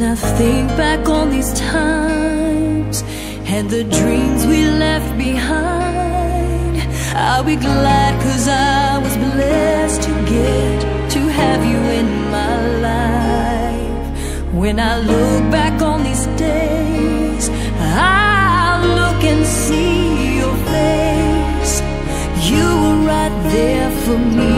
I think back on these times and the dreams we left behind, I'll be glad 'cause I was blessed to get to have you in my life. When I look back on these days, I'll look and see your face. You were right there for me.